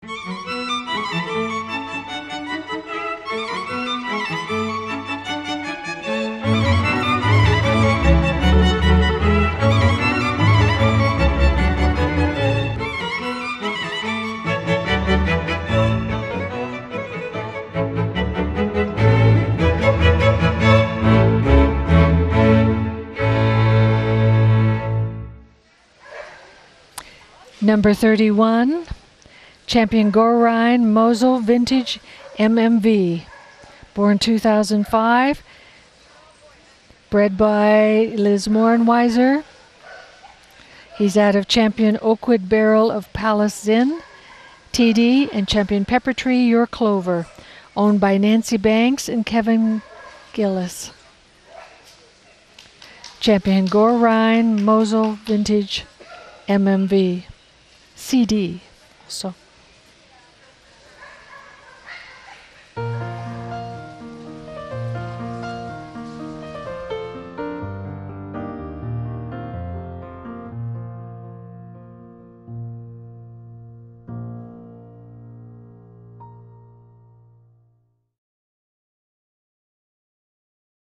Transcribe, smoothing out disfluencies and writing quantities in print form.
Number 31, Champion Goarrhein Mossell Vintage MMV. Born 2005, bred by Liz Morenweiser. He's out of Champion Oakwood Barrel of Palace Zinn, TD, and Champion Pepper Tree Your Clover, owned by Nancy Banks and Kevin Gillis. Champion Goarrhein Mossell Vintage MMV. CD. So